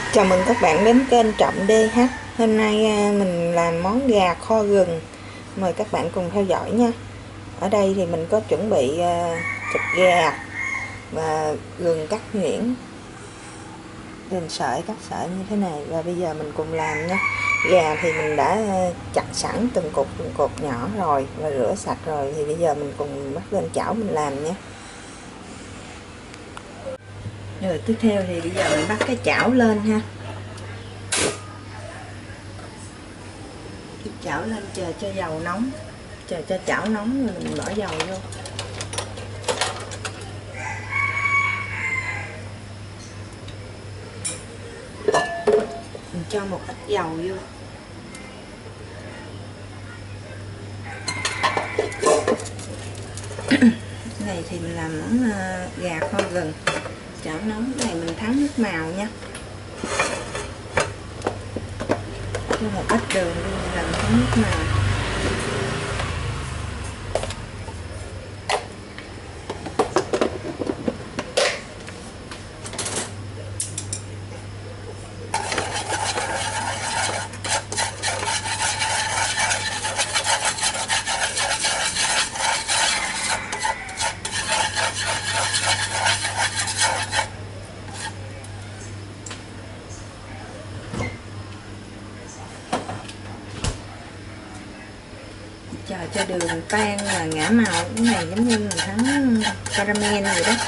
Chào mừng các bạn đến kênh Trọng DH. Hôm nay mình làm món gà kho gừng. Mời các bạn cùng theo dõi nha. Ở đây thì mình có chuẩn bị thịt gà và gừng cắt nhuyễn, gừng sợi cắt sợi như thế này. Và bây giờ mình cùng làm nha. Gà thì mình đã chặt sẵn từng cục nhỏ rồi và rửa sạch rồi. Thì bây giờ mình cùng bắt lên chảo mình làm nha. Rồi tiếp theo thì bây giờ mình bắt cái chảo lên ha. Chảo lên chờ cho dầu nóng, chờ cho chảo nóng rồi mình bỏ dầu vô. Mình cho một ít dầu vô. Cái này thì mình làm món gà kho gừng. Chảo nóng cái này mình thắng nước màu nha. Cho một ít đường vô làm thắng nước màu. Chờ cho đường tan và ngả màu. Cái này giống như mình thắng caramel vậy đó.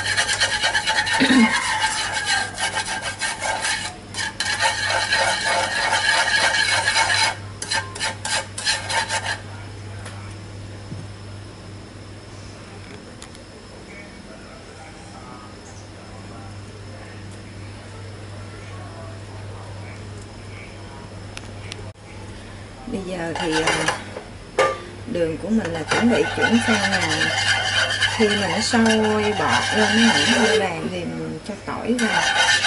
Bây giờ thì đường của mình là chuẩn bị chuyển sang là khi mà nó sôi bọt lên nó hẳn hơi vàng thì mình cho tỏi vào.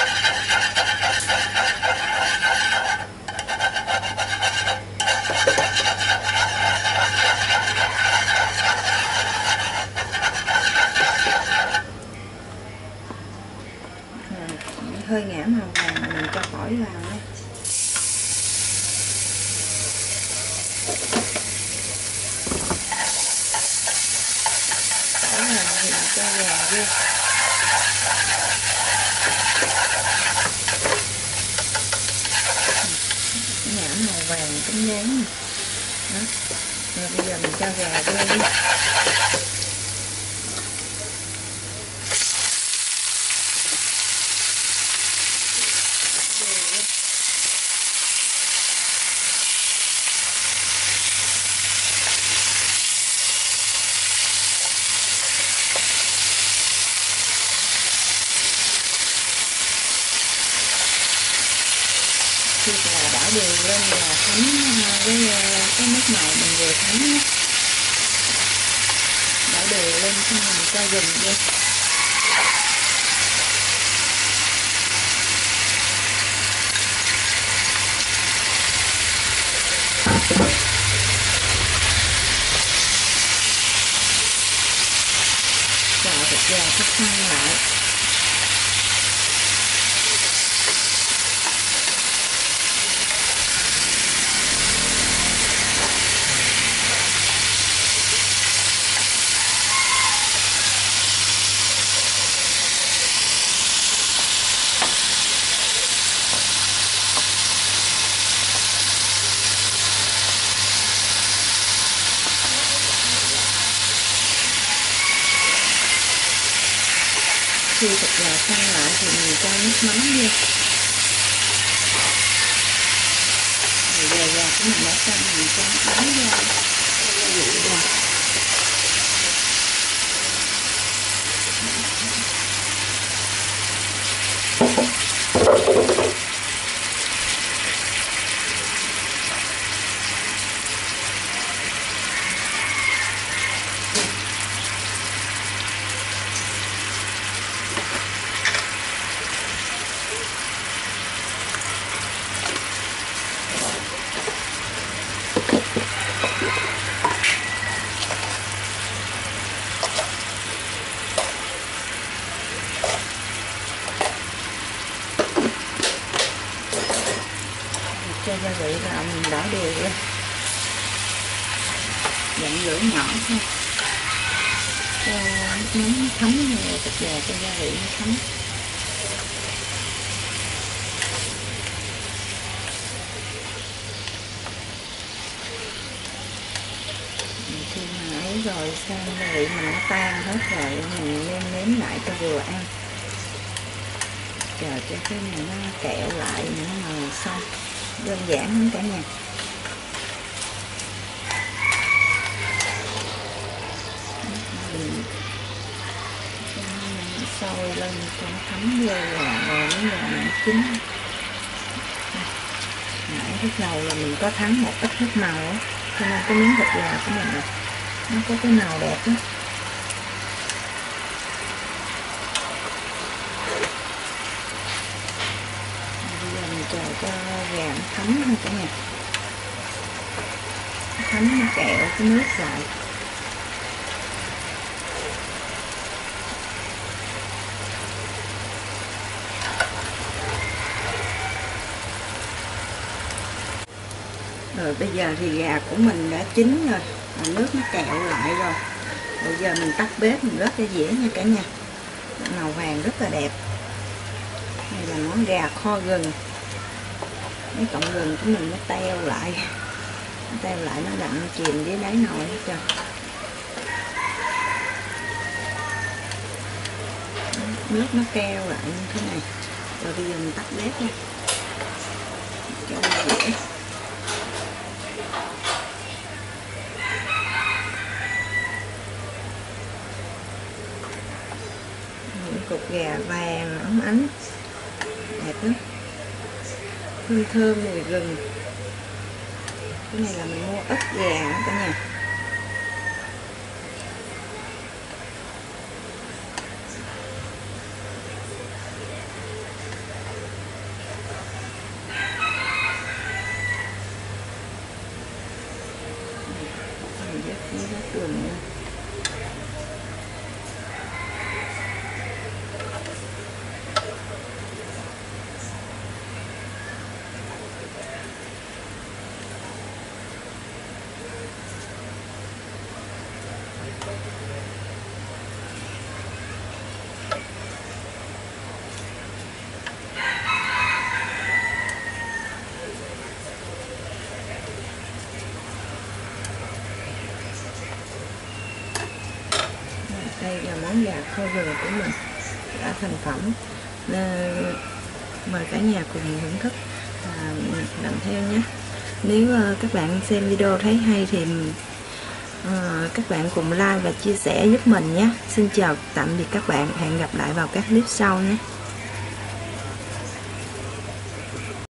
Hơi ngả màu vàng mình cho tỏi vào nha. Thì mình cho gà vô. Nhả màu vàng cánh dáng. Đó. Rồi bây giờ mình cho gà vô đi. Khi là đảo đều lên và thấm với cái nước màu mình vừa thấm nhé. Đảo đều lên xong mình cho gừng vô. Xào thịt gà cho săn lại. Khi thịt gà săn lại thì mình cho nước mắm vô. Rồi gà của mình đã săn mình cho nước mắm vô. đỏ đều lên, dặn lửa nhỏ thôi cho nước mắm nó thấm thịt gà, cho gia vị nó thấm. Khi mà ấy rồi sang gia vị mình nó tan hết rồi, mình nêm lại cho vừa ăn, chờ cho cái này nó kẹo lại nó ngồi xong. Đơn giản lắm cả nhà. Sôi lên cho nó thấm vô rồi mới giờ nó chín. Nãy lúc đầu là mình có thắng một ít nước màu á, cho nên cái miếng thịt gà của mình nó có cái màu đẹp đó. Bây giờ mình chờ cho gà nó thấm thôi cả nhà, thấm nó kẹo cái nước lại. Rồi bây giờ thì gà của mình đã chín rồi, nước nó kẹo lại rồi. Bây giờ mình tắt bếp, mình rớt ra dĩa nha cả nhà. Màu vàng rất là đẹp. Đây là món gà kho gừng. Mấy cọng gừng của mình nó teo lại, nó đậm chìm dưới đáy nồi hết trơn. Nước nó keo lại như thế này. Rồi bây giờ mình tắt bếp nha, cho vào dĩa. Những cục gà vàng óng ánh đẹp lắm, hương thơm mùi gừng. Cái này là mình mua ức gà cả nhà. Mình dắt gừng lên. Đây là món gà kho gừng của mình đã thành phẩm. Mời cả nhà cùng thưởng thức và làm theo nhé. Nếu các bạn xem video thấy hay thì các bạn cùng like và chia sẻ giúp mình nhé. Xin chào tạm biệt các bạn, hẹn gặp lại vào các clip sau nhé.